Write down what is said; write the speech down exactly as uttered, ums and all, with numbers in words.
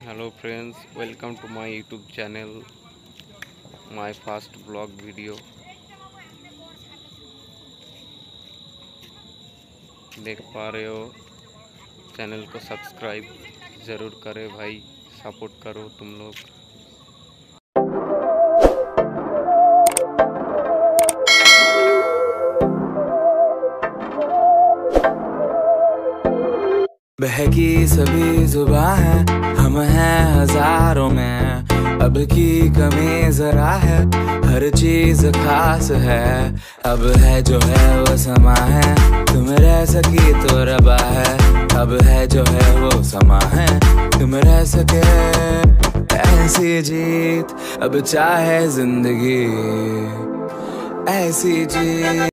Hello friends, welcome to my YouTube channel, my first blog video. देख पा रहे हो, चैनल को सब्सक्राइब ज़रूर करें भाई, सपोर्ट करो तुम लोग। बहकी सभी जुबां है, हम हैं हजारों में। अब की कमी जरा है, हर चीज खास है। अब है जो है वो समा है, तुम रह सकी तो रबा है। अब है जो है वो समा है, तुम रह सके ऐसी जीत। अब चाहे जिंदगी ऐसी जीत।